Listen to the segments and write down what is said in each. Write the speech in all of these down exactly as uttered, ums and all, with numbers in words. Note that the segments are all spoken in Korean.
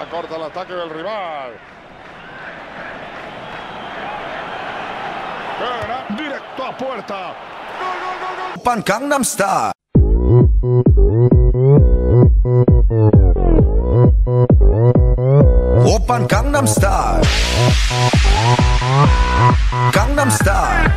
corta el ataque del rival. Directo a puerta. ¡Gol, gol, gol, gol! Oppan Gangnam Style. Oppan Gangnam Style. Gangnam Style.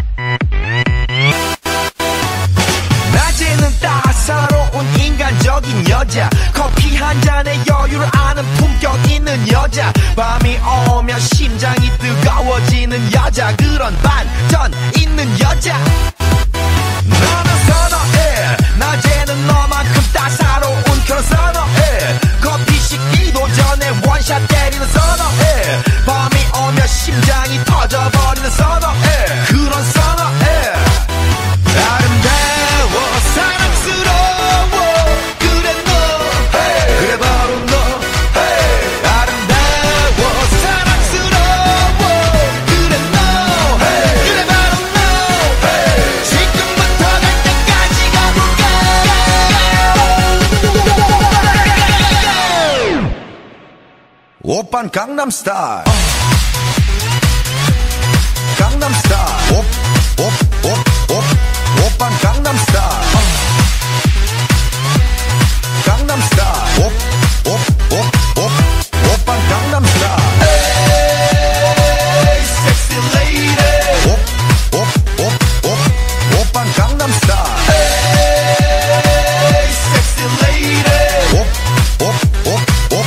낮에는 따사로운 인간적인 여자, 커피 한 잔에 여유를 아는 품격 있는 여자, 밤이 오면 심장이 뜨거워지는 여자, 그런 반전 있는 여자. 너는 선호해, 낮에는 너만큼 따사로운 그런 선호해, 커피 식기도 전에 원샷 때리는 선호해, 밤이 오면 심장이 터져버리는 선호해, 그런 선호해. 아름다워 사랑스러워 그래 너 hey. 그래 바로 너 hey. 아름다워 사랑스러워 그래 너 hey. 그래 바로 너 hey. 지금부터 갈 때까지 가볼까. 오빤 강남스타일 강남스타일 옵옵옵옵 오빤 강남스타일 강남스타일 옵옵옵옵 오빤 강남스타일 에이 섹시 레이디 옵옵옵옵 오빤 강남스타일 에이 섹시 레이디 옵옵옵옵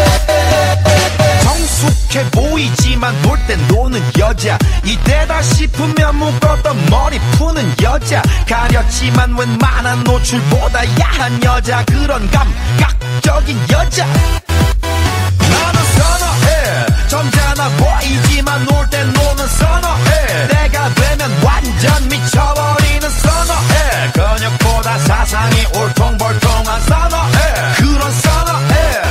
성숙해 보이지만 놀 땐 노는 여자, 이때다 싶으면 묶었던 머리 푸는 여자, 가렸지만 웬만한 노출보다 야한 여자, 그런 감각적인 여자. 나는 선호해, 점잖아 보이지만 놀 땐 노는 선호해, 내가 되면 완전 미쳐버리는 선호해, 근육보다 사상이 울퉁불퉁한 선호해, 그런 선호해.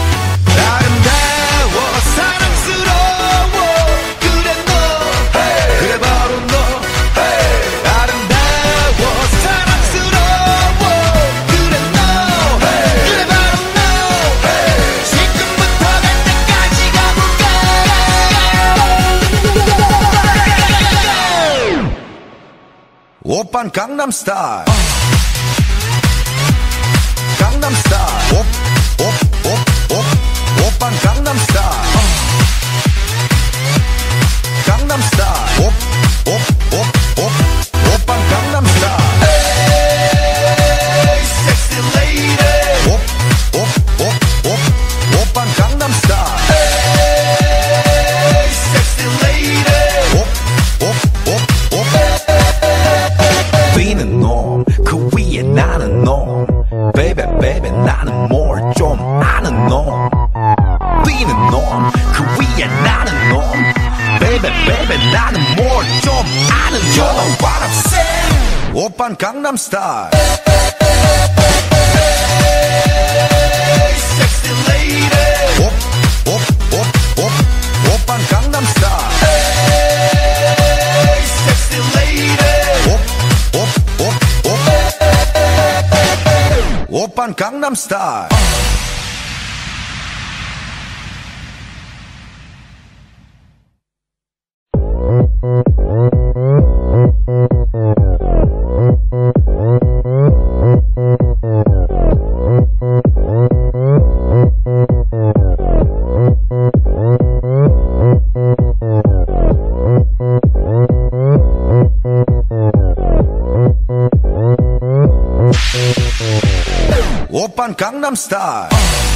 아름다워 사랑스러워 그래 너 hey. 그래 바로 너 hey. 아름다워 사랑스러워 그래 너 hey. 그래 바로 너 hey. 지금부터 갈 때까지 가볼까. 오빤 강남스타일 강남스타일 옵옵옵옵 오빤 강남스타일 강남스타일 옵옵옵옵 오빤 강남스타일 에이 섹시 레이디 옵옵옵옵 오빤 강남스타일 에이 섹시 레이디 옵옵옵옵 위는 놈 그 위에 나는 놈 베이베 베이베 나는 뭘 좀 아는 놈 위는 놈 그 위에 나는 놈 베이베 베이베 나는 뭘 좀 아는 놈 You know what I'm saying 오빤 강남스타일 Hey sexy lady 옵옵옵옵 오빤 강남스타일 Hey sexy lady 옵옵옵옵 오빤 강남스타일 오빤 강남스타일